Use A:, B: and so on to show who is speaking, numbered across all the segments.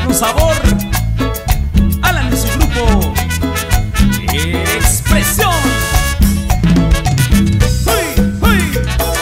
A: con sabor. Alan y su grupo Expresión. ¡Uy, uy!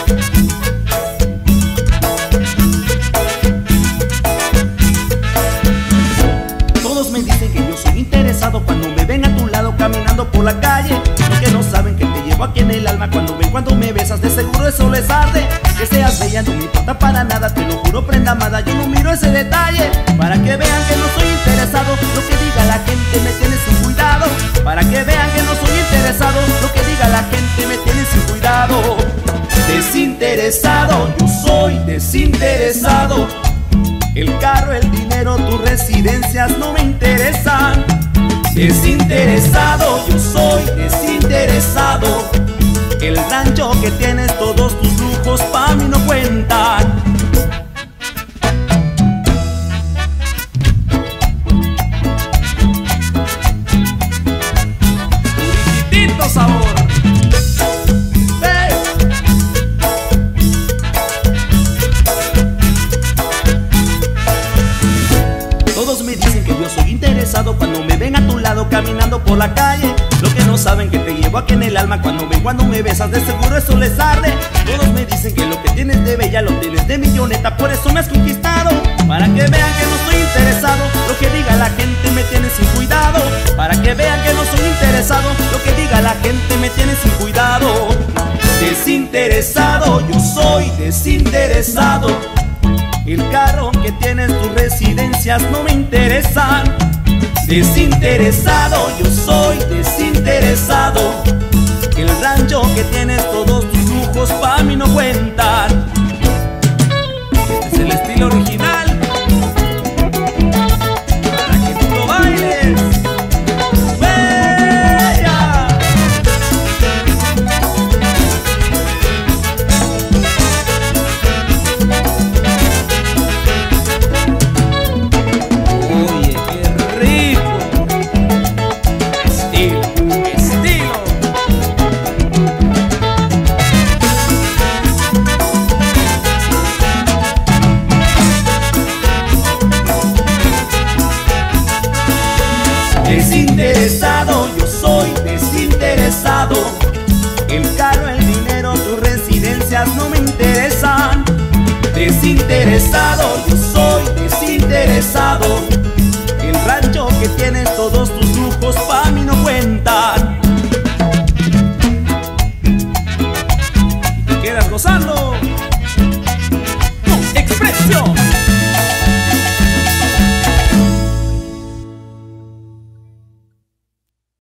A: Todos me dicen que yo soy interesado cuando me ven a tu lado caminando por la calle. Los que no saben que te llevo aquí en el alma, cuando me besas de seguro eso les arde. Que seas bella no me importa para nada, te lo juro prenda amada, yo no miro ese detalle. Para que vean que no soy interesado, lo que diga la gente me tiene sin cuidado. Para que vean que no soy interesado, lo que diga la gente me tiene sin cuidado. Desinteresado, yo soy desinteresado. El carro, el dinero, tus residencias no me interesan. Desinteresado, yo soy desinteresado. El rancho que tienes, todos tus lujos pa' mí no cuentan. Puritito sabor. Todos me dicen que yo soy interesado cuando me ven a tu lado caminando por la calle. Lo que no saben que te llevo aquí en el alma, cuando me besas de seguro eso les arde. Todos me dicen que lo que tienes de bella lo tienes de milloneta, por eso me has conquistado. Para que vean que no soy interesado, lo que diga la gente me tiene sin cuidado. Para que vean que no soy interesado, lo que diga la gente me tiene sin cuidado. Desinteresado, yo soy desinteresado. El carro que tienes, tus residencias no me interesan. Desinteresado, yo soy desinteresado. El rancho que tienes, todos tus lujos pa' mí no cuentan. Este es el estilo original, para que tú lo bailes. ¡Bella! Oye, qué rico. Estilo, estilo. Desinteresado, yo soy desinteresado. El carro, el dinero, tus residencias no me interesan. Desinteresado, yo soy desinteresado. El rancho que tienes, todos